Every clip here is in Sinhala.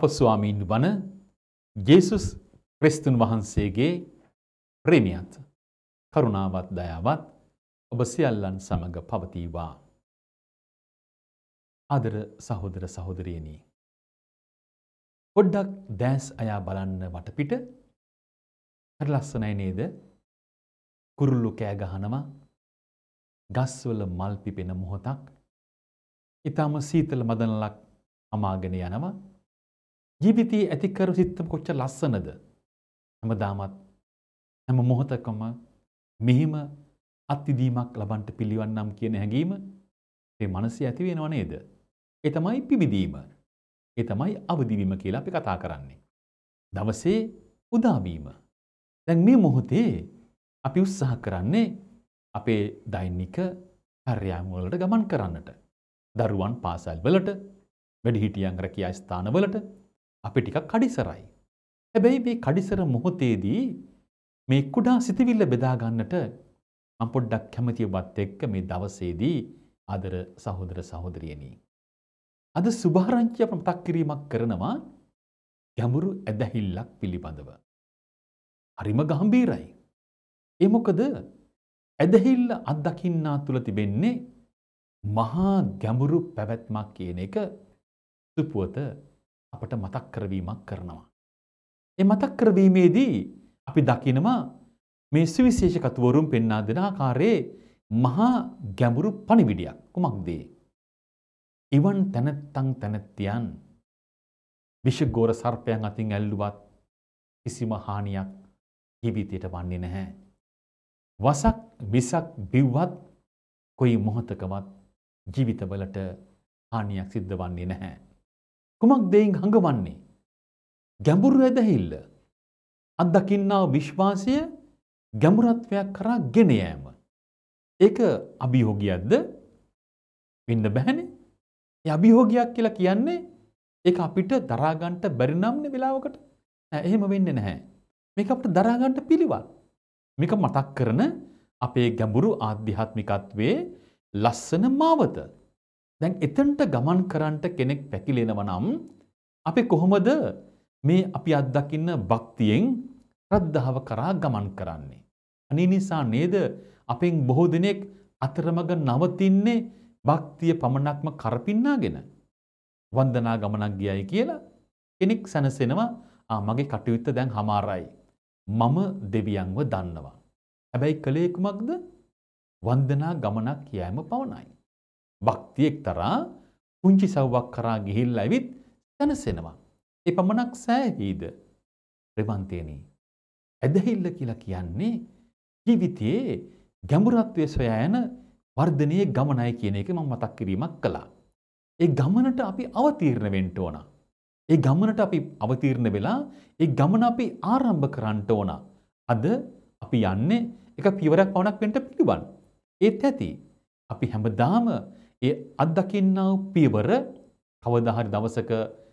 අප ස්වාමීන් වන ජේසුස් ක්‍රිස්තුන් වහන්සේගේ ප්‍රේමයත් කරුණාවත් දයාවත් ඔබ සියල්ලන් සමග පවතිවා. ආදර සහෝදර සහෝදරියනි, පොඩ්ඩක් දැස් අයා බලන්න වටපිට. හරි ලස්සනයි නේද? කුරුල්ලු කෑ ගහනවා, ගස්වල මල් පිපෙන මොහොතක්, ඊටම සීතල මදනලක් අමාගෙන යනවා. ජීවිතයේ ඇතිකරු සිත්තම කොච්චර ලස්සනද? හැමදාමත් හැම මොහොතකම මෙහිම අත්විඳීමක් ලබන්න පිළිවන්නම් කියන හැඟීම මේ මනසේ ඇති වෙනව නේද? ඒ තමයි පිබිදීම. ඒ තමයි අවදිවීම කියලා අපි කතා කරන්නේ. දවසේ උදාවීම. දැන් මේ මොහොතේ අපි උත්සාහ කරන්නේ අපේ දෛනික කාර්යයන් වලට ගමන් කරන්නට. දරුවන් පාසල් වලට, වැඩිහිටියන් රැකියා ස්ථාන වලට අපි ටිකක් කඩිසරයි. හැබැයි මේ කඩිසර මොහොතේදී මේ කුඩා සිතවිල්ල බෙදා ගන්නට මම පොඩ්ඩක් කැමතියි ඔබත් එක්ක මේ දවසේදී ආදර සහෝදර සහෝදරියනි. අද සුභාරංචිය මතක් කිරීමක් කරනවා ගැඹුරු ඇදහිල්ලක් පිළිබඳව. හරිම ගැඹීරයි. ඒ මොකද ඇදහිල්ල අත්දකින්නා තුල තිබෙන්නේ මහා ගැඹුරු පැවැත්මක් කියන එක සුපුවත අපට මතක් කරවීමක් කරනවා. ඒ මතක් කරවීමේදී අපි දකිනවා මේ සුවිශේෂ කතුවරුන් පෙන්වා දෙන ආකාරයේ මහා ගැඹුරු පණිවිඩයක්. කුමක්ද? ඉවන් තනත්තන් තනත්තියන් විෂගෝර සර්පයන් අතින් ඇල්ලුවත් කිසිම හානියක් ජීවිතයට වන්නේ නැහැ. වසක් විසක් බිව්වත් කොයි මොහොතකවත් ජීවිතවලට හානියක් සිද්ධ වන්නේ නැහැ. කුමක්ද එයින් හඟවන්නේ? ගැඹුරු ඇදහිල්ල. අත්දකින්නා විශ්වාසය ගැඹුරත්වයක් කරා ගෙන යෑම. ඒක අභියෝගයක්ද? වෙන්න බෑනේ. ඒ අභියෝගයක් කියලා කියන්නේ ඒක අපිට දරා ගන්න බැරි නම්නේ වෙලාවකට. එහෙම වෙන්නේ නැහැ. මේක අපිට දරා ගන්න පිළිවන්. මේක මතක් කරන අපේ ගැඹුරු ආධ්‍යාත්මිකත්වයේ ලස්සන මාවත. දැන් එතනට ගමන් කරන්නට කෙනෙක් පැකිලෙනවා නම් අපි කොහොමද මේ අපි අත්දකින්න භක්තියෙන් ශ්‍රද්ධාව කරා ගමන් කරන්නේ? අනේ නිසා නේද අපෙන් බොහෝ දෙනෙක් අතරමඟ නවතින්නේ භක්තිය පමණක්ම කරපින්නාගෙන. වන්දනා ගමනක් ගියයි කියලා කෙනෙක් සැනසෙනවා. මගේ කටයුත්ත දැන් හමාරයි. මම දෙවියන්ව දන්නවා. හැබැයි කලේ කුමක්ද? වන්දනා ගමනක් යෑම පවණයි. භක්තිය එක්තරා පුංචි සව්වක් කරා ගිහිල්ලා ඇවිත් සැනසෙනවා. ඒ පමණක් සෑහීද? ප්‍රවන්තේනි. ඇදහිල්ල කියලා කියන්නේ ජීවිතයේ ගැඹුරත්වයේ සොයා යන වර්ධනීය ගමනයි කියන එක මම මතක් කිරීමක් කළා. ඒ ගමනට අපි අවතීර්ණ වෙන්න ඕන. ඒ ගමනට අපි අවතීර්ණ වෙලා ඒ ගමන අපි ආරම්භ කරන්න ඕන. අද අපි යන්නේ එක පියවරක් පමණක් වෙන්න පිළිවන්. ඒත් ඇති අපි හැමදාම ඒ අත්දකින්නා වූ පියවර කවදා හරි දවසක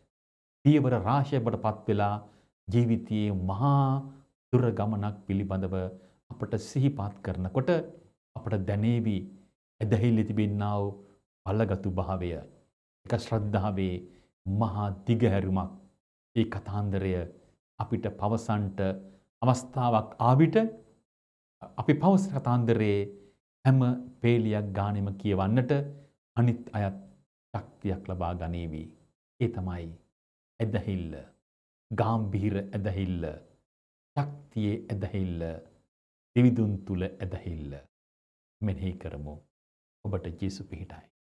පියවර රාශියකටපත් වෙලා ජීවිතයේ මහා දුර ගමනක් පිළිබඳව අපට සිහිපත් කරනකොට අපට දැනේවි ඇදහිල්ල තිබෙන්නා වූ බලගතු භාවය. ඒක ශ්‍රද්ධාවේ මහා දිගහැරුමක්. ඒ කතාන්දරය අපිට පවසන්ට අවස්ථාවක් ආවිට අපි පවස කතාන්දරේ හැම පේලියක් ගානෙම කියවන්නට අනිත් අයත් ශක්තියක් ලබා ගනීවි. ඒ තමයි ඇදහිල්ල. ගාම්භීර ඇදහිල්ල. ශක්තියේ ඇදහිල්ල. දෙවිදුන් තුල ඇදහිල්ල. මෙනෙහි කරමු. ඔබට ජේසු පිහිටයි.